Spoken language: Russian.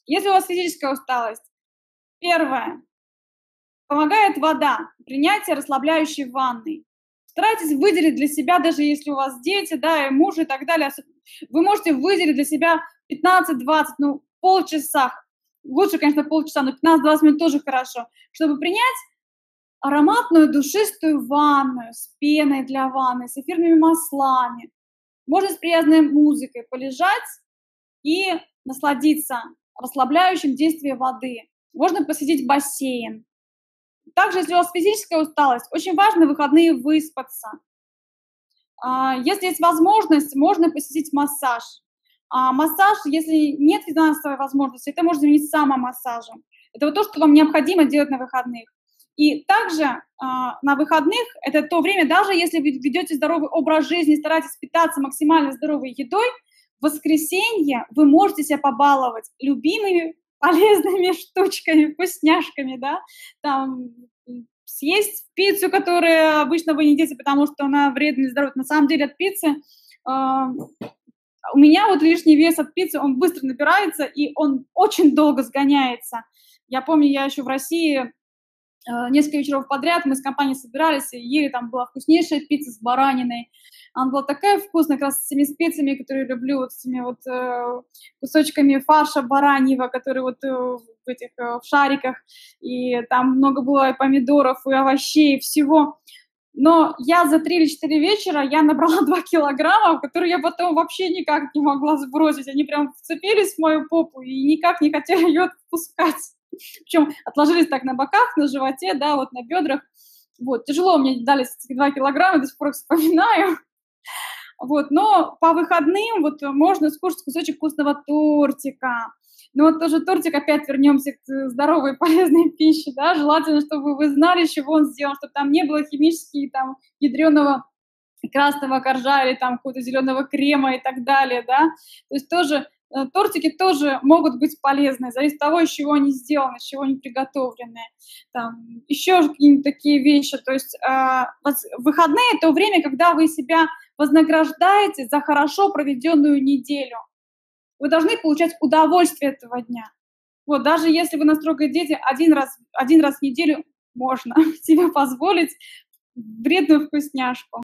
Если у вас физическая усталость, первое, помогает вода, принятие расслабляющей ванны. Старайтесь выделить для себя, даже если у вас дети, да, и муж и так далее, вы можете выделить для себя 15-20, ну, полчаса. Лучше, конечно, полчаса, но 15-20 минут тоже хорошо, чтобы принять ароматную душистую ванную с пеной для ванны, с эфирными маслами. Можно с приятной музыкой полежать и насладиться расслабляющим действием воды. Можно посетить бассейн. Также, если у вас физическая усталость, очень важно в выходные выспаться. Если есть возможность, можно посетить массаж. Массаж, если нет финансовой возможности, это можно заменить самомассажем. Это вот то, что вам необходимо делать на выходных. И также на выходных, это то время, даже если вы ведете здоровый образ жизни, стараетесь питаться максимально здоровой едой, в воскресенье вы можете себя побаловать любимыми полезными штучками, вкусняшками, да, там, съесть пиццу, которую обычно вы не едите, потому что она вредна для здоровья. На самом деле от пиццы у меня вот лишний вес от пиццы, он быстро набирается, и он очень долго сгоняется. Я помню, я еще в России несколько вечеров подряд мы с компанией собирались и ели, там была вкуснейшая пицца с бараниной. Она была такая вкусная, как раз с этими специями, которые я люблю, вот с этими вот кусочками фарша бараньего, которые вот в этих в шариках, и там много было и помидоров, и овощей, и всего. Но я за 3 или 4 вечера я набрала 2 килограмма, которые я потом вообще никак не могла сбросить. Они прям вцепились в мою попу и никак не хотели ее отпускать. Причем отложились так на боках, на животе, да, вот на бедрах. Вот, тяжело мне дались эти 2 килограмма, до сих пор их вспоминаю. Вот, но по выходным вот можно скушать кусочек вкусного тортика. Но вот тоже тортик, опять вернемся к здоровой полезной пище, да, желательно, чтобы вы знали, из чего он сделан, чтобы там не было химически там ядреного красного коржа или там какого-то зеленого крема и так далее, да. То есть тоже тортики тоже могут быть полезны, зависит от того, из чего они сделаны, из чего они приготовлены. Там, еще какие-нибудь такие вещи. То есть выходные – это время, когда вы себя вознаграждаете за хорошо проведенную неделю. Вы должны получать удовольствие этого дня. Вот, даже если вы на строгой диете, один раз в неделю можно себе позволить вредную вкусняшку.